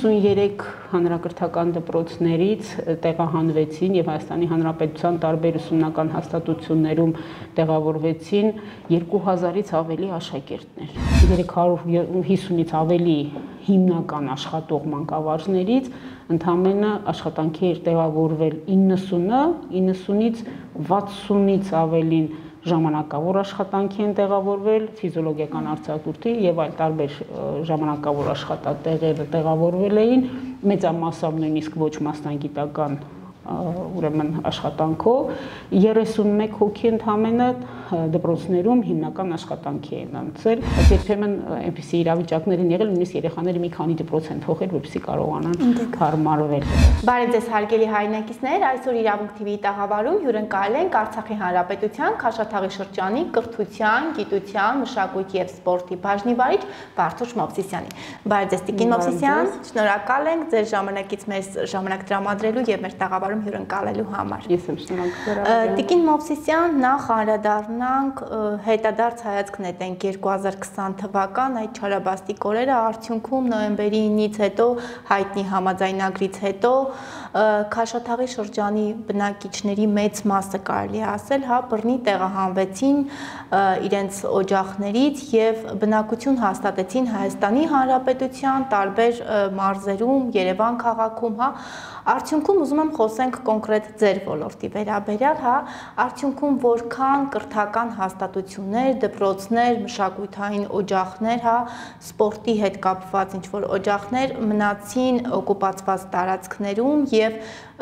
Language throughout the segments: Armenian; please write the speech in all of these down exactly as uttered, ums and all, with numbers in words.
հիսուններեք հանրակրթական դպրոցներից տեղահանվեցին եւ Հայաստանի Հանրապետության տարբեր ուսումնական հաստատություններում տեղավորվեցին երկու հազարից ավելի աշակերտներ։ երեք հարյուր հիսունից ավելի հիմնական աշխատող մանկավարժներից ընդամենը աշխատանքի էր տեղավորվել իննսունը, իննսունից վաթսունից ավելին ժամանակավոր աշխատանքի են տեղավորվել, ֆիզիոլոգիական արձակուրդի եւ այլ տարբեր ժամանակավոր աշխատատեղերը տեղավորվել էին, մեծամասամբ նույնիսկ ոչ մասնագիտական ուրեմն աշխատանքով, երեսունմեկ հոգի ընդամենը դպրոցներում հիմնական աշխատանքի են անցել, բայց երբեմն այնպիսի իրավիճակներ են եղել, նույնիսկ երեխաները մի քանի դպրոց են թողել, որպեսզի կարողանան հարմարվել։ Բարև ձեզ հարգելի հայրենակիցներ, այսօր Իրավունք թիվի տաղավարում հյուրընկալել ենք Արցախի Հանրապետության Քաշաթաղի շրջանի կրթության, գիտության, մշակույթի եւ սպորտի բաժնի վարիչ Վարդուշ Մովսիսյանին։ Բարև ձեզ Տիկին Մովսիսյան, շնորհակալ ենք ձեր ժամանակից մեզ ժամանակ տրամադրելու եւ մեր տաղավարում հյուրընկալելու համար։ Ես եմ շնորհակալ։ Տիկին Մովսիսյան, նախ անդրադառնանք հետադարձ հայացք նետենք երկու հազար քսան թվական այդ չարաբաստիկ օրերը, արդյունքում նոյեմբերի ինից հետո հայտնի համաձայնագրից հետո Քաշաթաղի շրջանի բնակիչների մեծ մասը կարելի ասել, հա, բռնի տեղահանվեցին իրենց օջախներից եւ բնակություն հաստատեցին Հայաստանի Հանրապետության տարբեր մարզերում, Երևան քաղաքում, հա, արդյունքում ուզում եմ խոսենք կոնկրետ ձեր ոլորտի վերաբերյալ, հա, արդյունքում որքան կրթական հաստատություններ, դպրոցներ, մշակութային օջախներ, հա, սպորտի հետ կապված ինչ որ օջախներ մնացին օկուպացված տարածքներում եւ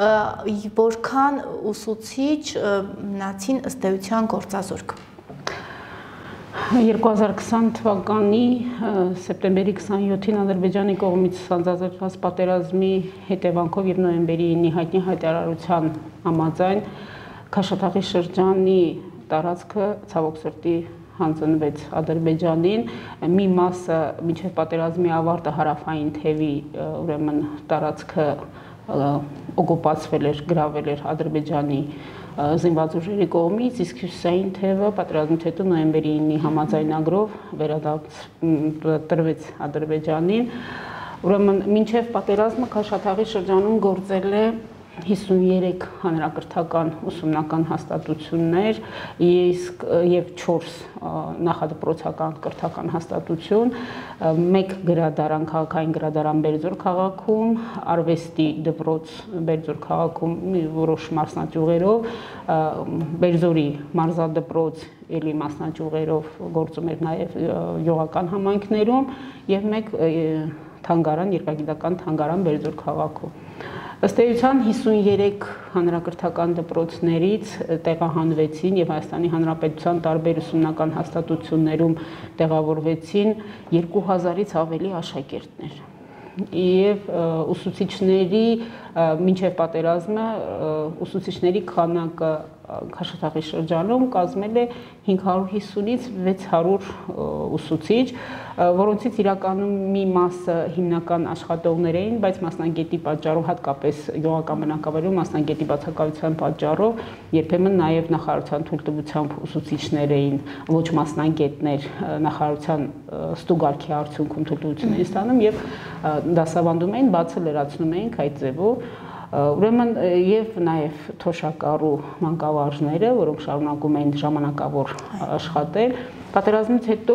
որքան ուսուցիչ մնացին ըստ էության գործազուրկ։ երկու հազար քսան թվականի սեպտեմբերի քսանյոթին Ադրբեջանի կողմից սանձազերծված պատերազմի հետևանքով եւ նոյեմբերի ինի հայտնի հայտարարության համաձայն Քաշաթաղի շրջանի տարածքը ցավոք սրտի հանձնվեց Ադրբեջանին, մի մասը մինչև պատերազմի ավարտը հարավային թևի ուրեմն տարածքը օկուպացվել էր, գրավել էր Ադրբեջանի զինված ուժերի կողմից, իսկ հյուսիսային թևը պատերազմից հետո նոյեմբերի ինի համաձայնագրով վերադարձ Ադրբեջանին։ Ուրեմն մինչև պատերազմը Քաշաթաղի շրջանում գործել է հիսուններեք հանրակրթական ուսումնական հաստատություններ իսկ եւ չորս նախադպրոցական կրթական հաստատություն, մեկ գրադարան, քաղաքային գրադարան Բերձոր քաղաքում, արվեստի դպրոց Բերձոր քաղաքում որոշ մասնաճյուղերով, Բերձորի մարզադպրոց էլի մասնաճյուղերով գործում էր նաեւ յուղական համայնքներում եւ մեկ թանգարան, երկրագիտական թանգարան Բերձոր քաղաքում։ Ըստ էության հիսուններեք հանրակրթական դպրոցներից տեղահանվեցին եւ Հայաստանի Հանրապետության տարբեր ուսումնական հաստատություններում տեղավորվեցին երկու հազարից ավելի աշակերտներ եւ ուսուցիչների մինչև պատերազմը ուսուցիչների քանակը Քաշաթաղի շրջանում կազմել է հինգ հարյուր հիսունից վեց հարյուր ուսուցիչ, որոնցից իրականում մի մասը հիմնական աշխատողներ էին, բայց մասնագետի պատճառով, հատկապես յուղական բնակավայրում մասնագետի բացակայության պատճառով, երբեմն նաև նախարարության թույլտվությամբ ուսուցիչներ էին, ոչ մասնագետներ նախարարության ստուգարքի արդյունքում թույլտվություն էին ստանում եւ դասավանդում էին, բացը լրացնում էին այդ ձևով։ Ուրեմն եւ նաեւ թոշակառու մանկավարժները, որոնք շարունակում էին ժամանակավոր աշխատել, պատերազմից հետո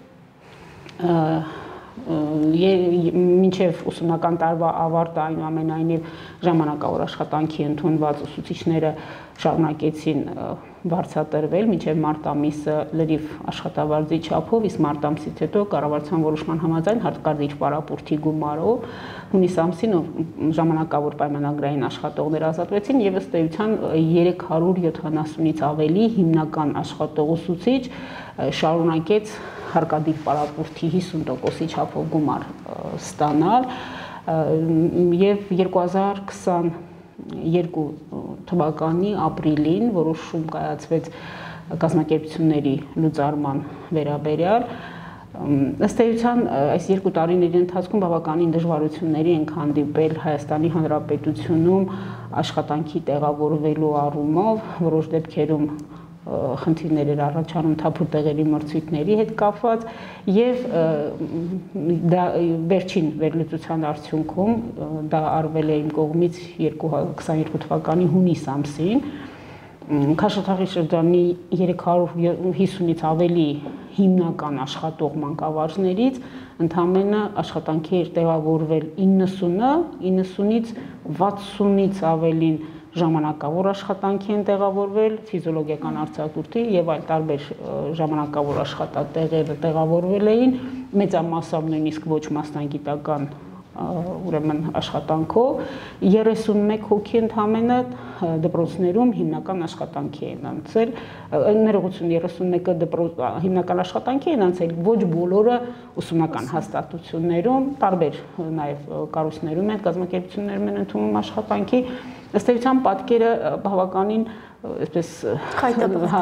մինչև ուսումնական տարվա ավարտը այնուամենայնիվ ժամանակավոր աշխատանքի ընդունված ուսուցիչները շարունակեցին վարձատրվել մինչև մարտ ամիսը լրիվ աշխատավարձի չափով, իսկ մարտ ամսից հետո կառավարության որոշման համաձայն հարկարդիր պարապուրտի գումարով հունիս ամսին ժամանակավոր պայմանագրային աշխատողներ ազատվեցին եւ ըստ էության երեք հարյուր յոթանասունից ավելի հիմնական աշխատող ուսուցիչ շարունակեց հարկադիր պարապուրտի հիսուն տոկոսի չափով գումար ստանալ եւ երկու հազար քսաներկու թվականի ապրիլին որոշում կայացվեց կազմակերպությունների լուծարման վերաբերյալ ըստ էության այս երկու տարիների ընթացքում բավականին դժվարությունների ենք հանդիպել Հայաստանի Հանրապետությունում աշխատանքի տեղավորվելու առումով որոշ դեպքերում խնդիրներ էր առաջանում թափուր տեղերի մրցույթների հետ կապված եւ դա վերջին վերլուծության արդյունքում դա արվել է իմ կողմից երկու հազար քսաներկու թվականի հունիս ամսին Քաշաթաղի շրջանի երեք հարյուր հիսունից ավելի հիմնական աշխատող մանկավարժներից ընդամենը աշխատանքի էր տեղավորվել իննսունը, իննսունից վաթսունից ավելին ժամանակավոր աշխատանքի են տեղավորվել, ֆիզիոլոգիական արձակուրդի եւ այլ տարբեր ժամանակավոր աշխատատեղերը տեղավորվել էին, մեծամասամբ նույնիսկ ոչ մասնագիտական ուրեմն աշխատանքով երեսունմեկ հոգի ընդամենը դպրոցներում հիմնական աշխատանքի են անցել ներողություն երեսունմեկը դպրոց հիմնական աշխատանքի են անցել ոչ բոլորը ուսումնական հաստատություններում տարբեր նաև կառույցներում են կազմակերպություններում են ընդունում աշխատանքի ըստ էության պատկերը բավականին այսպես հա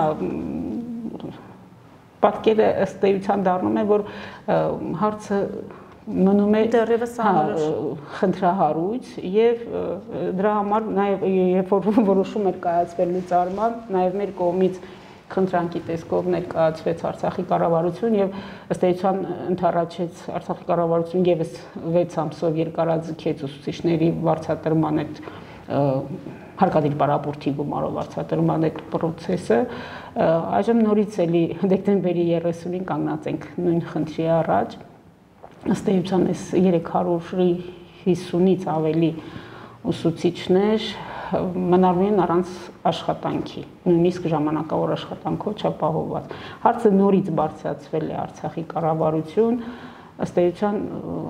պատկերը ըստ էության դառնում է որ հարցը մնում է դեռևս խնդրահարույց եւ դրա համար նաեւ երբ որ որոշում էր կայացվել լուծարման նաեւ մեր կողմից խնդրանքի տեսքով ներկայացվեց Արցախի կառավարություն եւ ըստ էության ընդառաջեց Արցախի կառավարություն եւս վեց ամսով երկարաձգեց ուսուցիչների վարձատրման այդ հարկադիր պարապորտի գումարով վարձատրման այդ process-ը այժմ նորից էլի դեկտեմբերի երեսունին կանգնած ենք նույն խնդրի առաջ ըստ էության այս երեք հարյուր հիսունից ավելի ուսուցիչներ մնալու են առանց աշխատանքի, նույնիսկ ժամանակավոր աշխատանքով չապահովված։ Հարցը նորից բարձրացվել է Արցախի կառավարություն, ըստ էության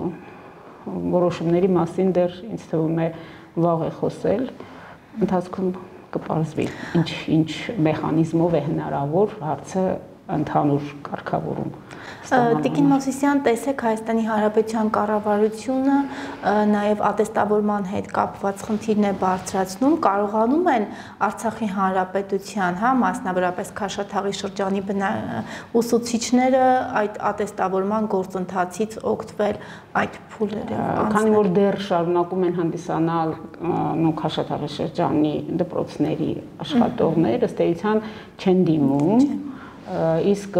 որոշումների մասին դեռ ինձ թվում է վաղ է խոսել, ընթացքում կպարզվի ինչ ինչ մեխանիզմով է հնարավոր հարցը ընդհանուր կարգավորում Տիկին Մովսիսյան, տեսեք Հայաստանի Հանրապետության կառավարությունը նաև ատեստավորման հետ կապված խնդիրն է բարձրացնում, կարողանում են Արցախի Հանրապետության, հա, մասնավորապես Քաշաթաղի շրջանի ուսուցիչները այդ ատեստավորման գործընթացից օգտվել այդ փուլերով։ Քանի որ դեռ շարունակում են հանդիսանալ նո Քաշաթաղի շրջանի դպրոցների աշխատողներ, ըստ էության չեն դիմում իսկ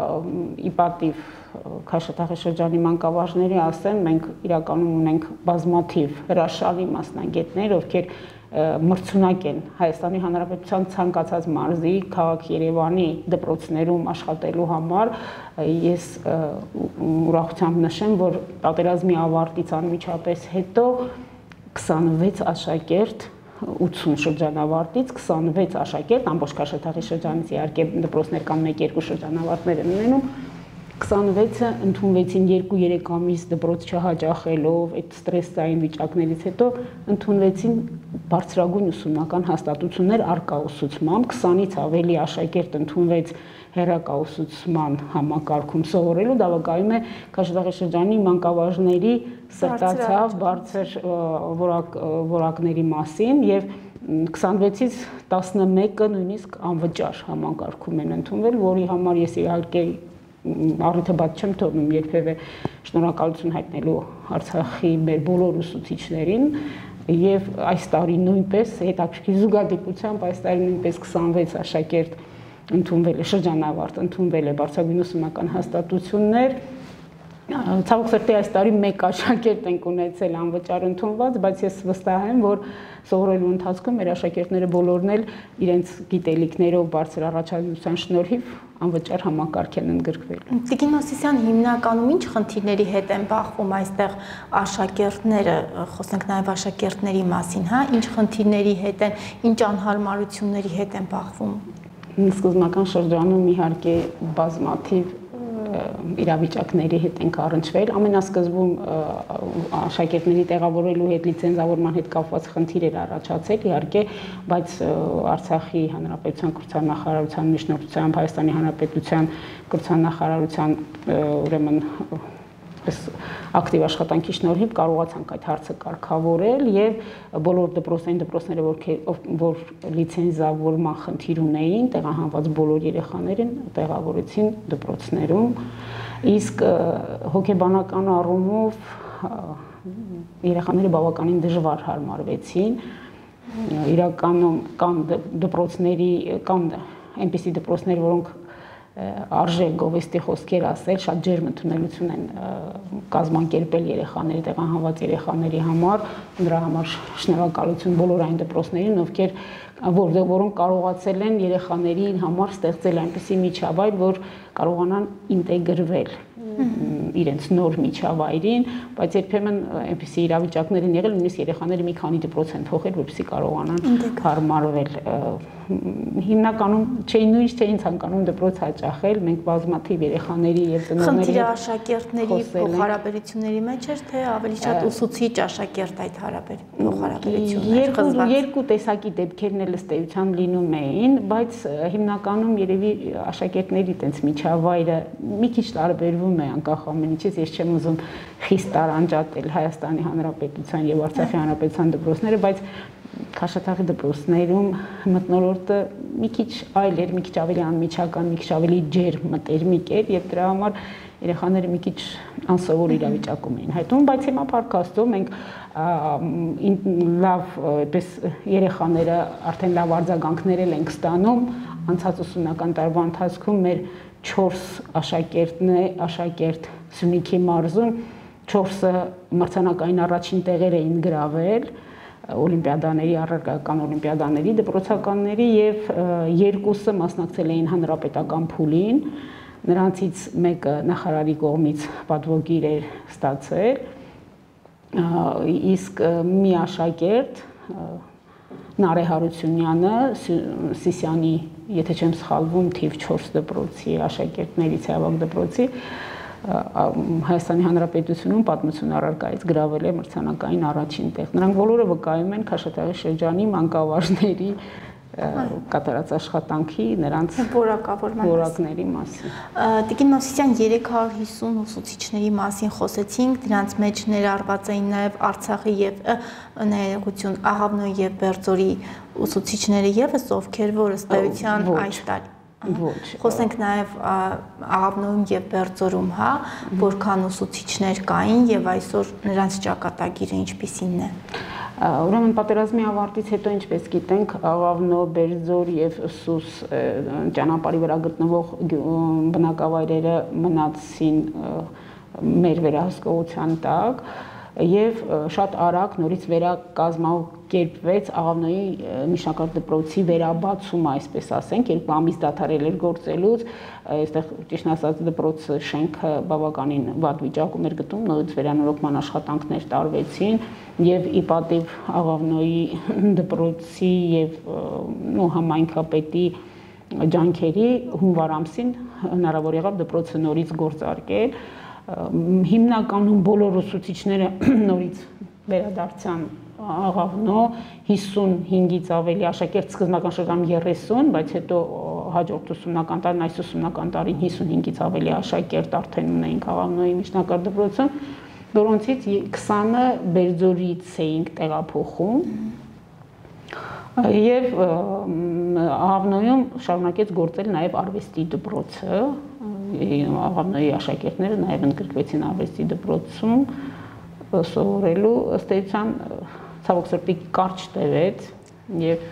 ի պատիվ Քաշաթաղի շրջանի մանկավարժների ասեմ, մենք իրականում ունենք բազմաթիվ հրաշալի մասնագետներ, ովքեր մրցունակ են Հայաստանի Հանրապետության ցանկացած մարզի, քաղաք Երևանի դպրոցներում աշխատելու համար, ես ուրախությամբ նշեմ, որ պատերազմի ավարտից անմիջապես հետո քսանվեց աշակերտ ութսուն շրջանավարտից քսանվեց աշակերտ ամբողջ Քաշաթաղի շրջանից իհարկե դպրոցներ կան մեկ-երկու շրջանավարտներ են ունենում քսանվեցը ընդունվեցին երկու-երեք ամիս դպրոց չհաջախելով այդ ստրեսային վիճակներից հետո ընդունվեցին բարձրագույն ուսումնական հաստատություններ առկա ուսուցմամբ քսանից ավելի աշակերտ ընդունվեց հերակա ուսուցման համակարգում սովորելու դա վկայում է Քաշաթաղի շրջանի մանկավարժների սրտացավ բարձր որակ որակների մասին եւ քսանվեցից տասնմեկը նույնիսկ անվճար համակարգում են ընդունվել որի համար ես իհարկե առիթը բաց չեմ թողնում երբևէ շնորհակալություն հայտնելու Արցախի մեր բոլոր ուսուցիչներին եւ այս տարի նույնպես հետաքրքիր զուգադիպությամբ այս տարի նույնպես քսանվեց աշակերտ ընդունվել է շրջանավարտ ընդունվել է բարձրագույն ուսումնական հաստատություններ ցավոք սրտի այս տարի մեկ աշակերտ ենք ունեցել անվճար ընդունված բայց ես վստահ եմ որ սովորելու ընթացքում մեր աշակերտները բոլորն էլ իրենց գիտելիքներով բարձր առաջադիմության շնորհիվ անվճար համակարգ են ընդգրկվել։ Տիկին Մովսիսյան, հիմնականում ինչ խնդիրների հետ են բախվում այստեղ աշակերտները, խոսենք նաև աշակերտների մասին, հա, ինչ խնդիրների հետ են, ինչ անհարմարությունների հետ են բախվում։ Սկզբնական շրջանում իհարկե բազմաթիվ իրավիճակների հետ ենք առնչվել ամենասկզբում աշակերտների տեղավորելու հետ լիցենզավորման հետ կապված խնդիր էր առաջացել իհարկե բայց Արցախի Հանրապետության կրթության միջնորդությամբ Հայաստանի Հանրապետության կրթության ուրեմն ակտիվ աշխատանքի շնորհիվ կարողացանք այդ հարցը կարգավորել եւ բոլոր դպրոցային դպրոցները որ լիցենզավորման խնդիր ունեին տեղահանված բոլոր երեխաներին տեղավորեցին դպրոցներում իսկ հոգեբանական առումով երեխաները բավականին դժվար հարմարվեցին իրականում կան դպրոցների կան այնպիսի դպրոցներ, որոնք արժե գովեստի խոսքեր ասել, շատ ջերմ ընդունելություն են կազմակերպել երեխաների, տեղահանված երեխաների համար, նրա համար շնորհակալություն բոլոր այն դպրոցներին, ովքեր որտեղ որոնք կարողացել են երեխաների համար ստեղծել այնպիսի միջավայր, որ կարողանան ինտեգրվել իրենց նոր միջավայրին, բայց երբեմն այնպիսի իրավիճակներ են եղել, նույնիսկ երեխաները մի քանի դպրոց են թողել, որպեսզի կարողանան հարմարվել։ Հիմնականում չէին նույնիսկ չէին ցանկանում դպրոց հաճախել, մենք բազմաթիվ երեխաների եւ ծնողների հետ աշակերտների փոխհարաբերությունների մեջ էր, թե ավելի շատ ուսուցիչ աշակերտ այդ փոխհարաբերությունները։ Երկու տեսակի դեպքերն էլ ըստ էության լինում էին, բայց հիմնականում երևի աշակերտների տենց միջավայրը մի քիչ տարբերվում է անկախ ամեն ինչից, ես չեմ ուզում խիստ տարանջատել Հայաստանի Հանրապետության եւ Արցախի Հանրապետության դպրոցները, բայց Քաշաթաղի դպրոցներում մթնոլորտը մի քիչ այլ էր, մի քիչ ավելի անմիջական, մի քիչ ավելի ջերմ մտերմիկ էր եւ դրա համար երեխաները մի քիչ անսովոր իրավիճակում էին հայտնում, բայց հիմա փառք Աստծո մենք լավ այդպես երեխաները արդեն լավ արձագանքներ ենք ստանում, անցած ուսումնական տարվա ընթացքում մեր չորս աշակերտն է, աշակերտ Սյունիքի մարզում, չորսը մրցանակային առաջին տեղեր էին գրավել օլիմպիադաների, առարկայական օլիմպիադաների, դպրոցականների եւ երկուսը մասնակցել էին հանրապետական փուլին, նրանցից մեկը նախարարի կողմից պատվոգիր էր ստացել, իսկ մի աշակերտ Նարե Հարությունյանը Սիսիանի, եթե չեմ սխալվում, թիվ չորս դպրոցի աշակերտներից Ավագ դպրոցի Հայաստանի Հանրապետությունում պատմություն առարկայից գրավել է մրցանակային առաջին տեղ։ Նրանք բոլորը վկայում են Քաշաթաղի շրջանի մանկավարժների կատարած աշխատանքի, նրանց որակների մասին։ Տիկին Մովսիսյան, երեք հարյուր հիսուն ուսուցիչների մասին խոսեցինք, դրանց մեջ ներառված էին նաև Արցախի եւ ներողություն Աղավնոյի եւ Բերձորի ուսուցիչները եւս, ովքեր որ ըստ էության այս տարի Խոսենք նաև Աղավնոյում եւ Բերձորում, հա, որքան ուսուցիչներ կային եւ այսօր նրանց ճակատագիրը ինչպիսին է։ Ուրեմն պատերազմի ավարտից հետո, ինչպես գիտենք, Աղավնո, Բերձոր եւ Սուս ճանապարհի վրա գտնվող բնակավայրերը մնացին մեր վերահսկողության տակ եւ շատ արագ նորից վերակազմակերպվեց Աղավնոյի միջնակարգ դպրոցի վերաբացումը, այսպես ասենք, երկու ամիս դադարել էր գործելուց, այստեղ ճիշտ ասած դպրոցի շենքը բավականին վատ վիճակում էր գտնվում, նորից վերանորոգման աշխատանքներ տարվեցին եւ ի պատիվ Աղավնոյի դպրոցի եւ նո համայնքապետի ջանքերի հունվար ամսին հնարավոր եղավ դպրոցը նորից գործարկել։ Հիմնականում բոլոր ուսուցիչները նորից վերադարձան Աղավնո, հիսունհինգից ավելի աշակերտ սկզբնական շրջանում երեսուն, բայց հետո հաջորդ ուսումնական տարին, այս ուսումնական տարին հիսունհինգից ավելի աշակերտ արդեն ունեինք Աղավնոյի միջնակարգ դպրոցում, որոնցից քսանը Բերձորից էինք տեղափոխում եւ Աղավնոյում շարունակեց գործել նաեւ արվեստի դպրոցը, Աղավնոյի աշակերտները նաեւ ընդգրկվեցին արվեստի դպրոցում սովորելու, ըստ էության ցավոք սրտի կարճ տևեց եւ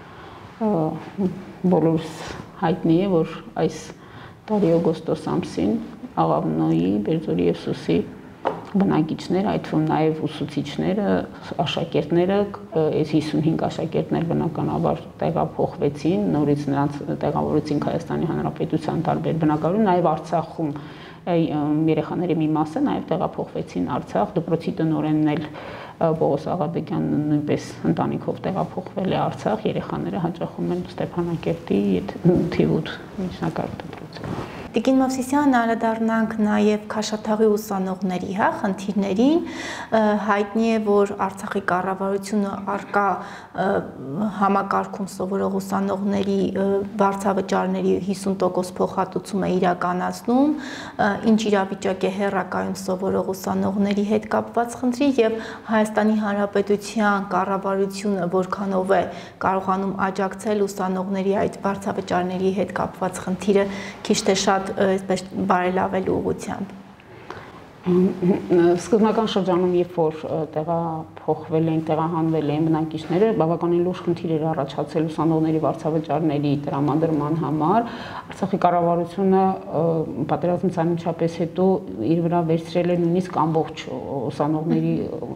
բոլորս հայտնի է, որ այս տարի օգոստոս ամսին Աղավնոյի, Բերձորի եւ Սուսի բնակիչները, այդ թվում նաև ուսուցիչները, աշակերտները, այս հիսունհինգ աշակերտներ բնականաբար տեղափոխվեցին, նորից նրանց տեղավորեցինք Հայաստանի Հանրապետության տարբեր բնակավայրերում, նաև Արցախում երեխաների մի մասը նաև տեղափոխվեցին Արցախ, դպրոցի տնօրենն էլ Պողոս Աղաբեկյանն նույնպես ընտանիքով տեղափոխվել է Արցախ, երեխաները հաճախում են Ստեփանակերտի թիվ ութ միջնակարգ դպրոցը։ Տիկին Մովսիսյան, անդրադառնանք նաև Քաշաթաղի ուսանողների, հա, խնդիրներին, հայտնի է, որ Արցախի կառավարությունը առկա համակարգում սովորող ուսանողների վարձավճարների հիսուն տոկոս փոխհատուցում է իրականացնում, ինչ իրավիճակ է հեռակայում սովորող ուսանողների հետ կապված խնդրի եւ Հայաստանի Հանրապետության կառավարությունը որքանով է կարողանում աջակցել ուսանողների այդ վարձավճարների հետ կապված խնդիրը քիչ թե շատ այսպես բարելավելու ուղղությամբ։ Սկզբնական շրջանում, երբ որ տեղափոխվել են, տեղահանվել են բնակիչները, բավականին լուրջ խնդիր էր առաջացել ուսանողների վարձավճարների տրամադրման համար։ Արցախի կառավարությունը պատերազմից անմիջապես հետո իր վրա վերցրել է նույնիսկ ամբողջ ուսանողների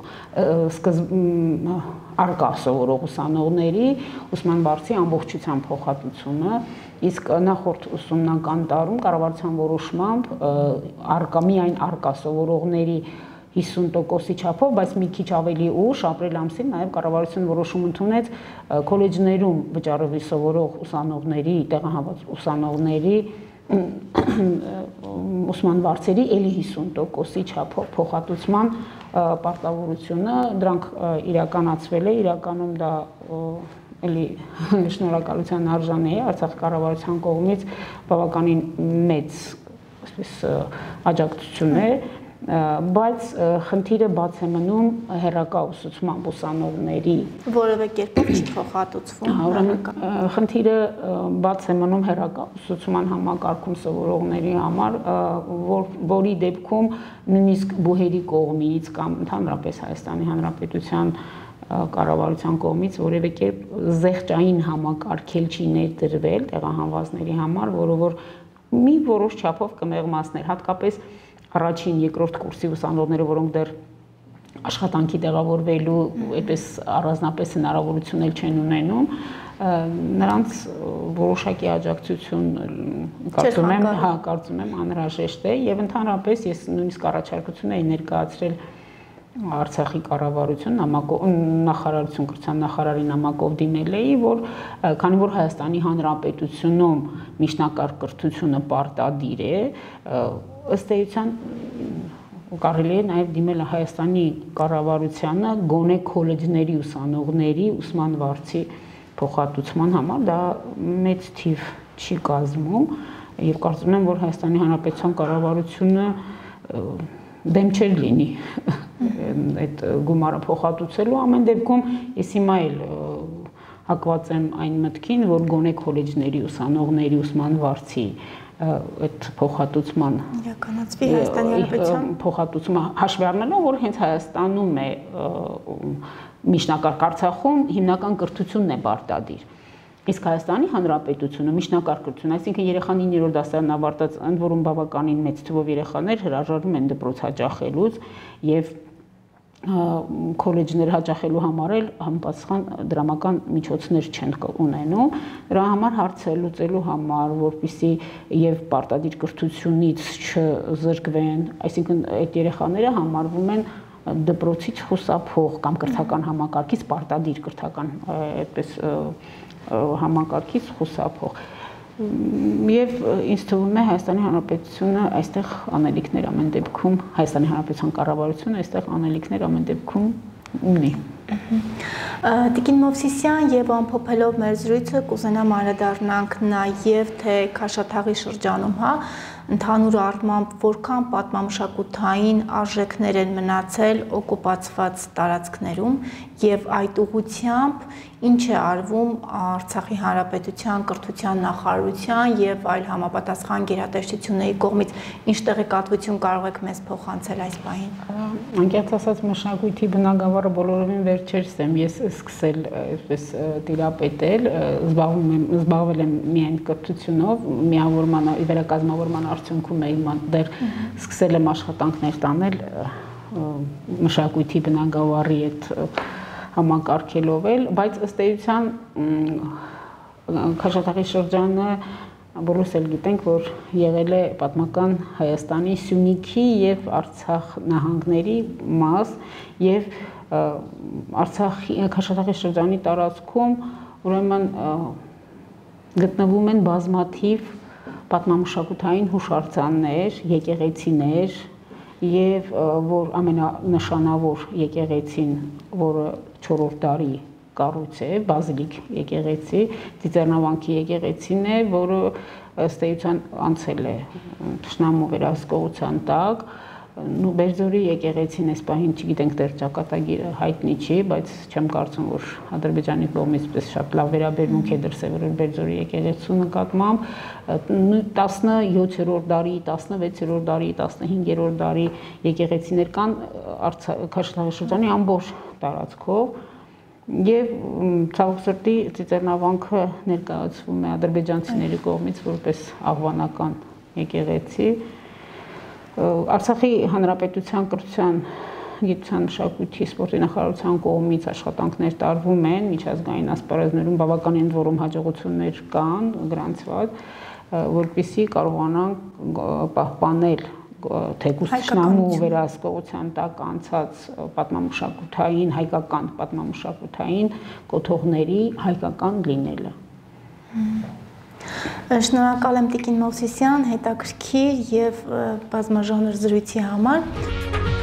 առկա սովորող ուսանողների ուսման վարձի ամբողջության փոխհատուցումը, իսկ նախորդ ուսումնական տարում կառավարության որոշմամբ առկա միայն առկա սովորողների հիսուն տոկոսի չափով, բայց մի քիչ ավելի ուշ ապրիլ ամսին նաև կառավարությունը որոշում ընդունեց քոլեջներում վճարովի սովորող ուսանողների, տեղահանված ուսանողների ուսման վարձերի էլի հիսուն տոկոսի չափով փոխհատուցման պարտավորությունը, դրանք իրականացվել է, իրականում դա էլի շնորհակալության արժանի է Արցախի կառավարության կողմից բավականին մեծ այսպես աջակցություն է, բայց խնդիրը բաց է մնում հեռակա ուսուցման ուսանողների որևէ կերպով չի փոխհատուցվում։ Ուրեմն խնդիրը բաց է մնում հեռակա ուսուցման համակարգում սովորողների համար, որի դեպքում նույնիսկ բուհերի կողմից կամ ընդհանրապես Հայաստանի Հանրապետության կառավարության կողմից որևէ կերպ զեղչային համակարգել չի ներդրվել տեղահանվածների համար, որը որ մի որոշ չափով կմեղմացներ, հատկապես առաջին, երկրորդ կուրսի ուսանողները, որոնք դեռ աշխատանքի տեղավորվելու այդպես առանձնապես հնարավորություն էլ չեն ունենում, նրանց որոշակի աջակցություն կարծում եմ, հա, կարծում եմ անհրաժեշտ է եւ ընդհանրապես ես նույնիսկ առաջարկություն էի ներկայացրել Արցախի կառավարություն նախարարություն կրթության նախարարի նամակով դիմել էի, որ քանի որ Հայաստանի Հանրապետությունում միջնակարգ կրթությունը պարտադիր է, ըստ էության կարելի է նաև դիմել Հայաստանի կառավարությանը գոնե քոլեջների ուսանողների ուսման վարձի փոխհատուցման համար, դա մեծ թիվ չի կազմում եւ կարծում եմ, որ Հայաստանի Հանրապետության կառավարությունը դեմ չէր լինի այդ գումարը փոխհատուցելու, ամեն դեպքում ես հիմա էլ հակված եմ այն մտքին, որ գոնե քոլեջների ուսանողների ուսման վարձի այդ փոխհատուցման իրականացվի Հայաստանի Հանրապետության փոխհատուցումը հաշվի առնելով, որ հենց Հայաստանում է միջնակարգ, Արցախում հիմնական կրթությունն է պարտադիր։ Իսկ Հայաստանի Հանրապետությունը միջնակարգ կրթություն, այսինքն երեխան իններորդ դասարան ավարտած, ընդ որում բավականին մեծ թվով երեխաներ հրաժարվում են դպրոց հաճախելուց եւ քոլեջներ հաճախելու համար էլ համապատասխան դրամական միջոցներ չեն ունենում, դրա համար հարցը լուծելու համար, որպեսզի եւ պարտադիր կրթությունից չզրկվեն, այսինքն այդ երեխաները համարվում են դպրոցից խուսափող կամ կրթական համակարգից պարտադիր կրթական այդպես համակարգից խուսափող եւ ինձ թվում է Հայաստանի Հանրապետությունը այստեղ անելիքներ ամեն դեպքում Հայաստանի Հանրապետության կառավարությունը այստեղ անելիքներ ամեն դեպքում ունի։ Տիկին Մովսիսյան եւ ամփոփելով մեր զրույցը կուզենամ անդրադառնանք նաեւ թե Քաշաթաղի շրջանում, հա, ընդհանուր առմամբ որքան պատմամշակութային արժեքներ են մնացել օկուպացված տարածքներում եւ այդ ուղղությամբ ինչ է արվում Արցախի Հանրապետության կրթության նախարարության եւ այլ համապատասխան գերատեսչությունների կողմից, ինչ տեղեկատվություն կարող եք մեզ փոխանցել այս պահին։ Անկեղծ ասած մշակույթի բնագավառը բոլորովին վերջերս եմ ես սկսել այսպես տիրապետել, զբաղվում եմ զբաղվել եմ միայն կրթությունով, միավորման վերակազմավորման արդյունքում եմ դեռ սկսել եմ աշխատանքներ տանել մշակույթի բնագավառի այդ համակարգելով էլ, բայց ըստ էության Քաշաթաղի շրջանը բոլորս էլ գիտենք, որ եղել է պատմական Հայաստանի Սյունիքի եւ Արցախ նահանգների մաս եւ Արցախի Քաշաթաղի շրջանի տարածքում ուրեմն գտնվում են բազմաթիվ պատմամշակութային հուշարձաններ, եկեղեցիներ եւ որ ամենանշանավոր եկեղեցին, որը չորրորդ դարի կառույց է, բազիլիկ եկեղեցի, Ծիծեռնավանքի եկեղեցին է, որը ըստ էության անցել է թշնամու վերահսկողության տակ, Նու Բերձորի եկեղեցին այս պահին չգիտենք դեռ ճակատագիրը հայտնի չի, բայց չեմ կարծում, որ Ադրբեջանի կողմից պես շատ լավ վերաբերմունք է դրսևորել Բերձորի եկեղեցու նկատմամբ, տասնյոթերորդ դարի, տասնվեցերորդ դարի, տասնհինգերորդ դարի եկեղեցիներ կան Քաշաթաղի ամբողջ տարածքով եւ ցավոք սրտի Ծիծեռնավանքը ներկայացվում է ադրբեջանցիների կողմից որպես աղվանական եկեղեցի Արցախի հանրապետության կրթության, գիտության, մշակույթի, սպորտի նախարարության կողմից աշխատանքներ տարվում են, միջազգային ասպարեզներում բավականին որում հաջողություններ կան գրանցված, որպեսզի կարողանանք պահպանել թեկուզ թշնամու վերահսկողության տակ անցած պատմամշակութային, հայկական պատմամշակութային կոթողների հայկական լինելը։ Շնորհակալ եմ Տիկին Մովսիսյան հետաքրքիր եւ բազմաժանր զրույցի համար։